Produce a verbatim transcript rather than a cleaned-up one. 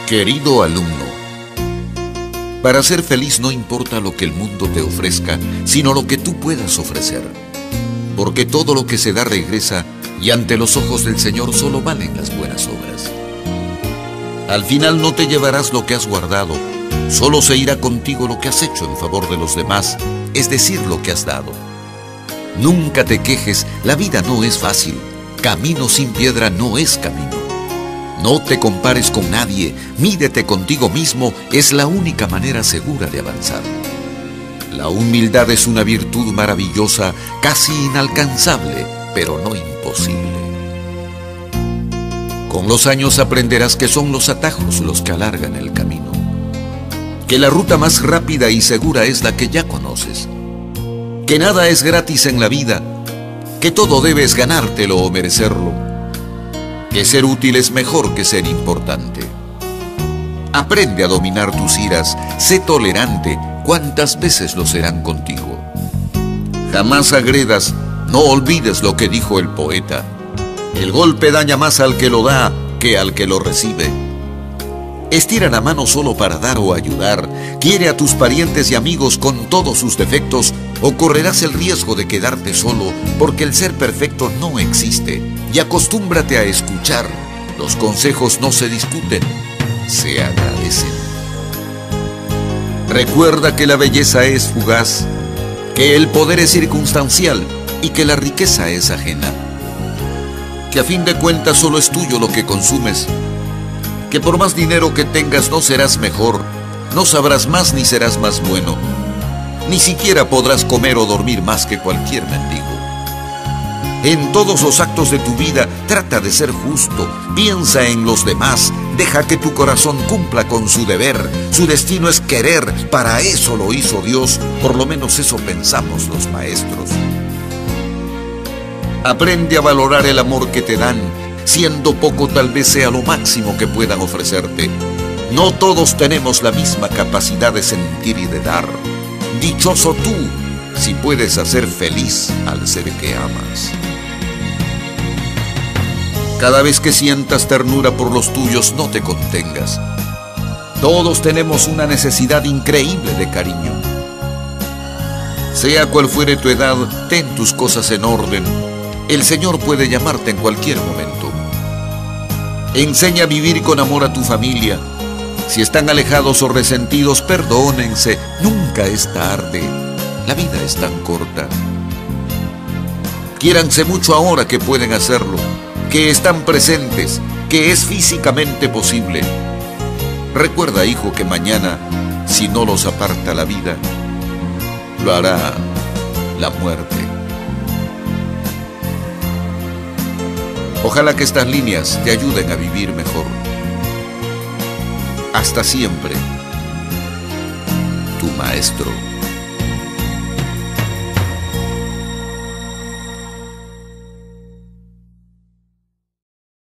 Querido alumno, para ser feliz no importa lo que el mundo te ofrezca, sino lo que tú puedas ofrecer. Porque todo lo que se da regresa, y ante los ojos del Señor solo valen las buenas obras. Al final no te llevarás lo que has guardado, solo se irá contigo lo que has hecho en favor de los demás, es decir, lo que has dado. Nunca te quejes, la vida no es fácil, camino sin piedra no es camino. No te compares con nadie, mídete contigo mismo, es la única manera segura de avanzar. La humildad es una virtud maravillosa, casi inalcanzable, pero no imposible. Con los años aprenderás que son los atajos los que alargan el camino, que la ruta más rápida y segura es la que ya conoces, que nada es gratis en la vida, que todo debes ganártelo o merecerlo, que ser útil es mejor que ser importante. Aprende a dominar tus iras, sé tolerante, cuántas veces lo serán contigo. Jamás agredas, no olvides lo que dijo el poeta. El golpe daña más al que lo da que al que lo recibe. Estira la mano solo para dar o ayudar, quiere a tus parientes y amigos con todos sus defectos, o correrás el riesgo de quedarte solo, porque el ser perfecto no existe, y acostúmbrate a escuchar. Los consejos no se discuten, se agradecen. Recuerda que la belleza es fugaz, que el poder es circunstancial y que la riqueza es ajena. Que a fin de cuentas solo es tuyo lo que consumes, que por más dinero que tengas no serás mejor, no sabrás más ni serás más bueno, ni siquiera podrás comer o dormir más que cualquier mendigo. En todos los actos de tu vida trata de ser justo, piensa en los demás, deja que tu corazón cumpla con su deber, su destino es querer, para eso lo hizo Dios, por lo menos eso pensamos los maestros. Aprende a valorar el amor que te dan, siendo poco tal vez sea lo máximo que puedan ofrecerte. No todos tenemos la misma capacidad de sentir y de dar. Dichoso tú, si puedes hacer feliz al ser que amas. Cada vez que sientas ternura por los tuyos, no te contengas. Todos tenemos una necesidad increíble de cariño. Sea cual fuere tu edad, ten tus cosas en orden. El Señor puede llamarte en cualquier momento. Enseña a vivir con amor a tu familia. Si están alejados o resentidos, perdónense. Nunca es tarde. La vida es tan corta. Quiéranse mucho ahora que pueden hacerlo, que están presentes, que es físicamente posible. Recuerda, hijo, que mañana, si no los aparta la vida, lo hará la muerte. Ojalá que estas líneas te ayuden a vivir mejor. Hasta siempre, tu maestro.